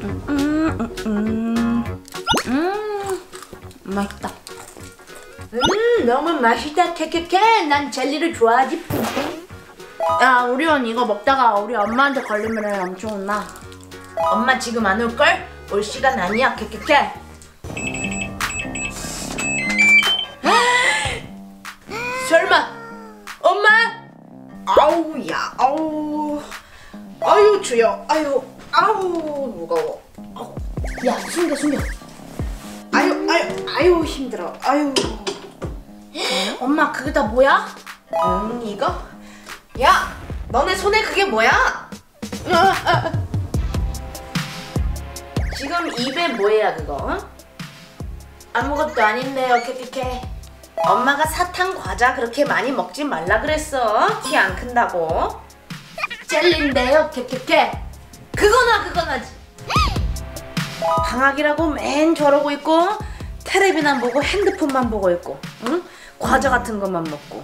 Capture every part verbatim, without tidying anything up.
음, 음, 음, 음, 맛있다. 음, 너무 맛있다. 케케케. 난 젤리를 좋아하지. 야, 오리온 이거 먹다가 우리 엄마한테 걸리면 엄청 혼나. 엄마 지금 안 올걸? 올 시간 아니야. 케케케. 설마 엄마? 아우 야 아우 아유 주여 아유 아우 무거워. 아우. 야, 숨겨 숨겨. 아유 아유 아유 힘들어. 아유. 엄마 그게 다 뭐야? 음 이거? 야 너네 손에 그게 뭐야? 지금 입에 뭐야 그거? 어? 아무것도 아닌데요. 케케케. 엄마가 사탕 과자 그렇게 많이 먹지 말라 그랬어. 키 안 큰다고. 젤리인데요. 케케케. 그거나 그거나지. 방학이라고 맨 저러고 있고 텔레비만 보고 핸드폰만 보고 있고 응? 과자 같은 것만 먹고.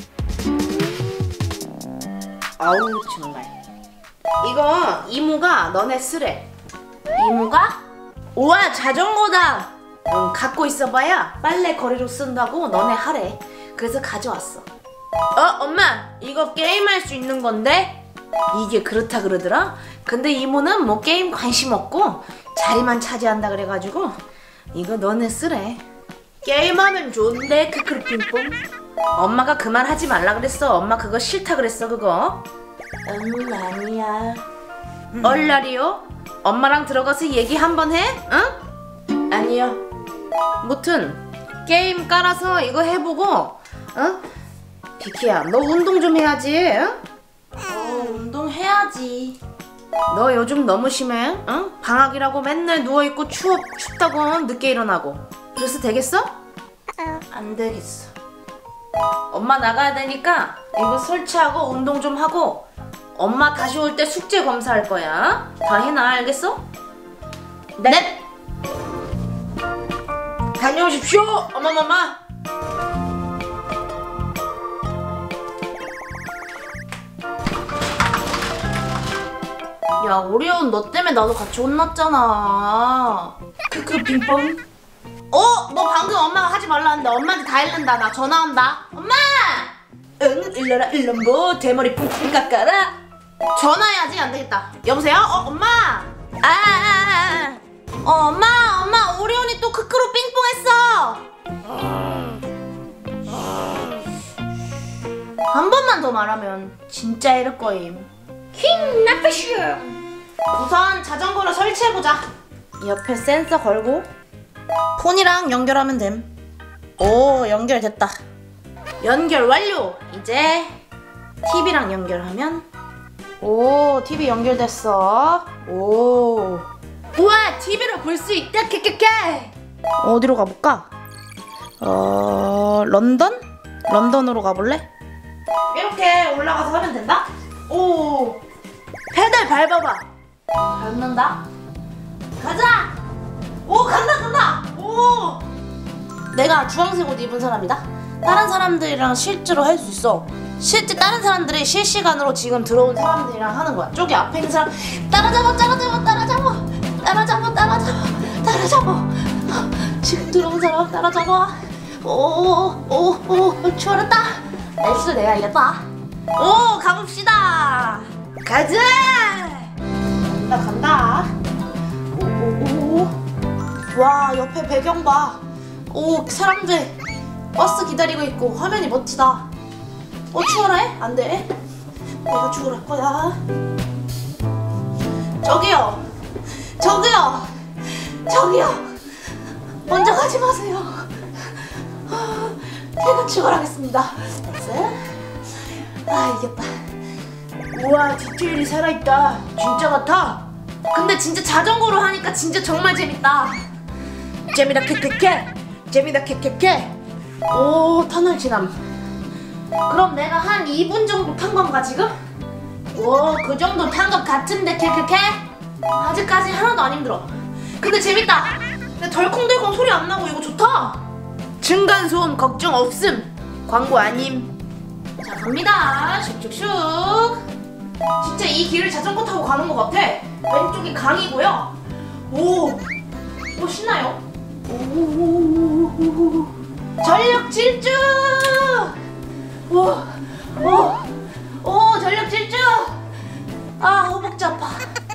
아우 정말. 이거 이모가 너네 쓰래. 이모가? 우와 자전거다. 응, 갖고 있어봐야 빨래 거리로 쓴다고 너네 하래. 그래서 가져왔어. 어 엄마 이거 게임할 수 있는 건데? 이게 그렇다 그러더라. 근데 이모는 뭐 게임 관심 없고 자리만 차지한다 그래가지고 이거 너네 쓰래. 게임하면 좋은데 크크루 핑퐁. 엄마가 그만 하지 말라 그랬어. 엄마 그거 싫다 그랬어 그거. 음 아니야. 음. 얼라리요? 엄마랑 들어가서 얘기 한번 해? 응? 아니요. 무튼 게임 깔아서 이거 해보고 어? 비키야 너 운동 좀 해야지. 응? 어, 운동해야지. 너 요즘 너무 심해. 응? 방학이라고 맨날 누워있고 추워, 춥다고 늦게 일어나고. 그래서 되겠어? 안 되겠어. 엄마 나가야 되니까 이거 설치하고 운동 좀 하고 엄마 다시 올 때 숙제 검사할 거야. 다 해놔 알겠어? 네. 네. 다녀오십시오 어머머마. 야, 오리온 너 때문에 나도 같이 혼났잖아. 크크 빙뽕. 어? 너 방금 엄마가 하지 말라는데 엄마한테 다 잃는다. 나 전화 온다. 엄마! 응 일러라 일럼보 대머리 뿡뿡 깎아라. 전화해야지. 안 되겠다. 여보세요? 어 엄마! 아, 아, 아, 아. 어 엄마 엄마 오리온이 또 크크로 삥뽕 했어. 한 번만 더 말하면 진짜 이럴 거임. 킹 나쁘슈. 우선 자전거를 설치해보자. 옆에 센서 걸고 폰이랑 연결하면 됨. 오 연결됐다. 연결 완료. 이제 티비랑 연결하면 오 티비 연결됐어. 오 우와 티비로 볼 수 있다. 케케케. 어디로 가볼까? 어 런던? 런던으로 가볼래? 이렇게 올라가서 하면 된다? 오 페달 밟아봐. 밟는다. 가자. 오 간다 간다. 오 내가 주황색 옷 입은 사람이다. 다른 사람들이랑 실제로 할 수 있어. 실제 다른 사람들이 실시간으로 지금 들어온 사람들이랑 하는 거야. 저기 앞에 있는 사람 따라잡아 따라잡아 따라잡아 따라잡아 따라잡아 따라잡아. 지금 들어온 사람 따라잡아. 오오오오 추월했다. 날씨 내가 이겼다. 오 가봅시다. 가자. 간다 간다. 오오오. 와 옆에 배경 봐. 오 사람들 버스 기다리고 있고 화면이 멋지다. 어 추월해? 안 돼. 내가 추월할 거야. 저기요. 저기요. 저기요. 먼저 가지 마세요. 제가 추월하겠습니다. 나이스. 아 이겼다. 우와 디테일이 살아있다. 진짜 같아. 근데 진짜 자전거로 하니까 진짜 정말 재밌다. 재미다 케케케. 재미다 케케케. 오 터널 지남. 그럼 내가 한 이 분 정도 탄 건가 지금? 오 그 정도 탄 것 같은데 케케케? 아직까지 하나도 안 힘들어. 근데 재밌다. 근데 덜컹덜컹 소리 안 나고 이거 좋다. 층간소음 걱정 없음. 광고 아님. 자 갑니다. 슉슉슉. 진짜 이 길을 자전거 타고 가는 것 같아. 왼쪽이 강이고요. 오, 오 신나요? 오, 전력 질주. 오, 오, 오 전력 질주. 아 허벅지 아파.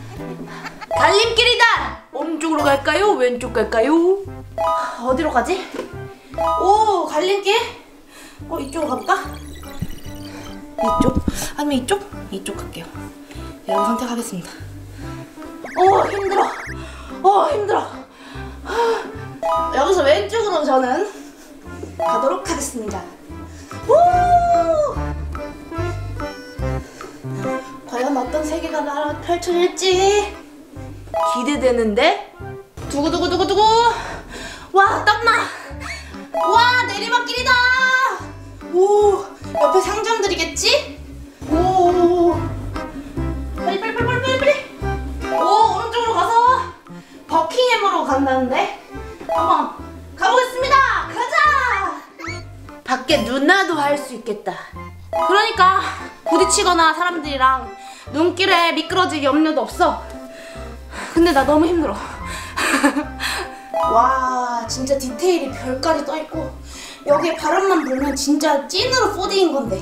달림길이다. 오른쪽으로 갈까요? 왼쪽 갈까요? 어디로 가지? 오 갈림길? 어 이쪽으로 가볼까? 이쪽? 아니면 이쪽? 이쪽 갈게요. 여기 선택하겠습니다. 오 힘들어. 오 힘들어. 여기서 왼쪽으로 저는 가도록 하겠습니다. 오! 과연 어떤 세계가 나라 펼쳐질지 기대되는데? 두구두구두구두구. 와 땀나. 와 내리막길이다. 오 옆에 상점들이겠지? 오 빨리 빨리 빨리 빨리 빨리. 오 오른쪽으로 가서 버킹햄으로 간다는데 한번 가보겠습니다. 가자. 밖에 누나도 할 수 있겠다. 그러니까 부딪히거나 사람들이랑 눈길에 미끄러질 염려도 없어. 근데 나 너무 힘들어. 와 진짜 디테일이 별깔이 떠있고 여기에 바람만 불면 진짜 찐으로 포디인 건데.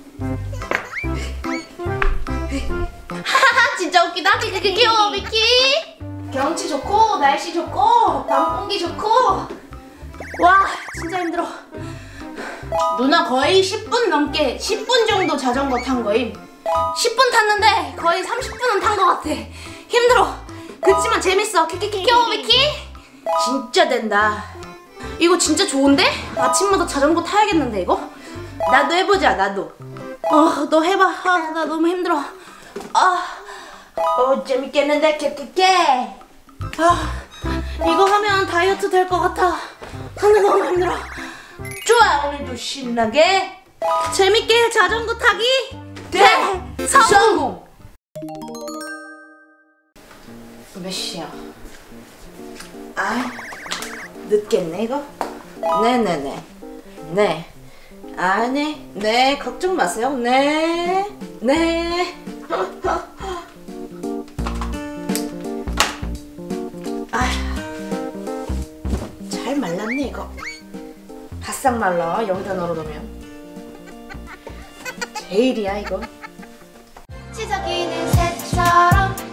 하하 진짜 웃기다. 귀여워 미키. 경치 좋고 날씨 좋고 밤 공기 좋고 와 진짜 힘들어. 누나 거의 십 분 넘게 십 분 정도 자전거 탄 거임. 십 분 탔는데 거의 삼십 분은 탄 거 같아. 힘들어. 그치만 재밌어. 키키키 귀여워 미키. 진짜 된다. 이거 진짜 좋은데? 아침마다 자전거 타야겠는데 이거? 나도 해보자. 나도. 어 너 해봐. 아, 나 너무 힘들어. 아, 어 재밌겠는데 깨깨깨. 아 이거 하면 다이어트 될 것 같아. 근데 너무 힘들어. 좋아 오늘도 신나게 재밌게 자전거 타기 대 성공. 몇 시야? 아 늦겠네 이거. 네네네 네. 아네 네 걱정 마세요. 네 네. 아휴 잘 말랐네 이거. 바싹 말라. 여기다 널어놓으면 제일이야 이거. 치석이는 새처럼